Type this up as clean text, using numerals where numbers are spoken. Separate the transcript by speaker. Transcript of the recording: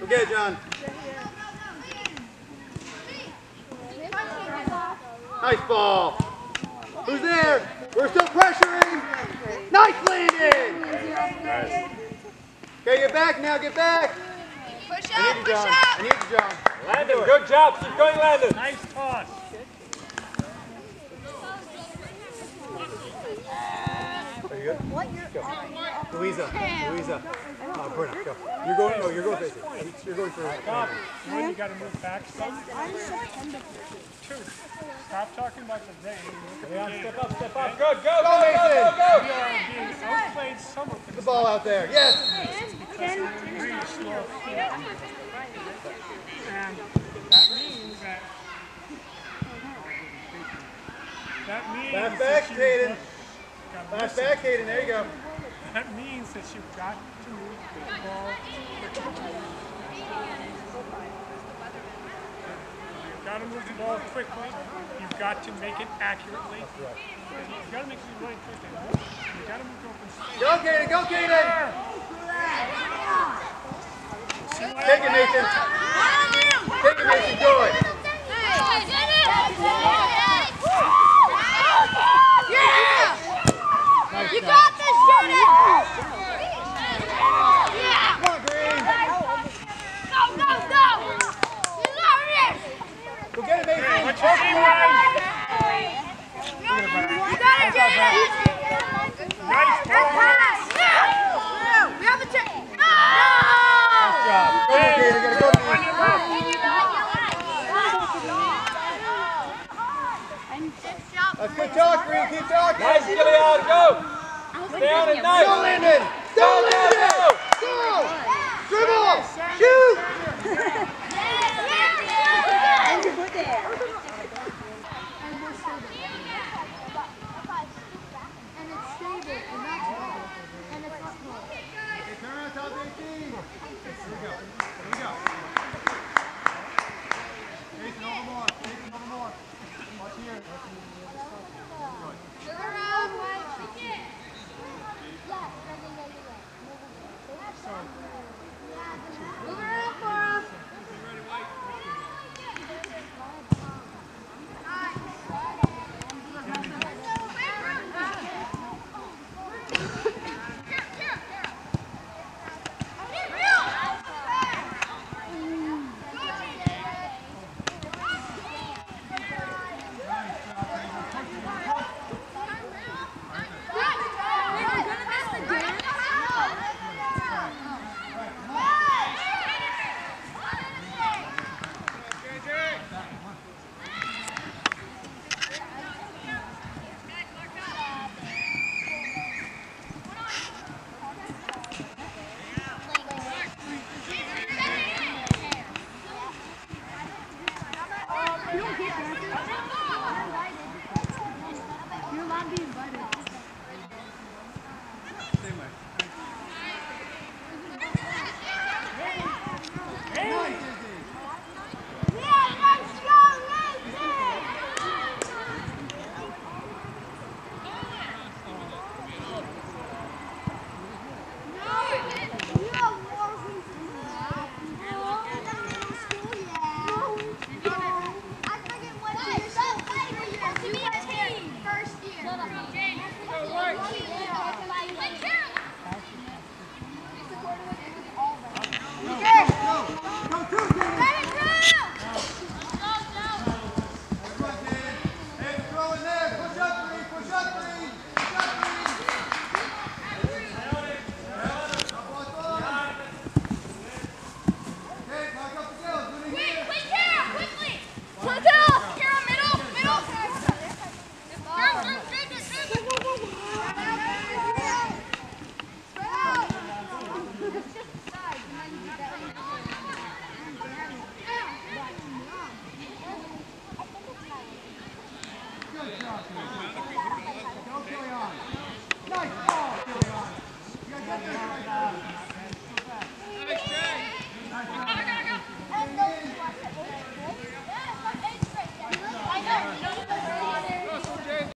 Speaker 1: Okay, John. Nice ball. Who's there? We're still pressuring. Nice landing. Okay, get back now. Get back.
Speaker 2: Push
Speaker 1: I need you, John. I need you, John.
Speaker 3: Landon, good job. Keep going, Landon.
Speaker 4: Nice toss.
Speaker 1: Are you good? Louisa. Brenna, go. You're going. No, you're going crazy. You're going for.
Speaker 4: Stop. One, you got to move back. Stop. Two. Stop talking about the rain.
Speaker 3: Step up, step up. Good, go,
Speaker 1: Go, Mason.
Speaker 4: We are being outplayed somewhat.
Speaker 1: Get the ball out there. Yes.
Speaker 4: Because we're really slow. And that means that.
Speaker 1: Fast back, Caden. Fast back, Caden. There you go.
Speaker 4: That means that you've got to move the ball quickly. You've got to move the ball quickly. You've got to make it accurately. You've got to make it really quickly. You've got to move it open space.
Speaker 1: Go, Caden. Go, Caden. Take it, Mason. Take it, Mason. Do it.
Speaker 2: You got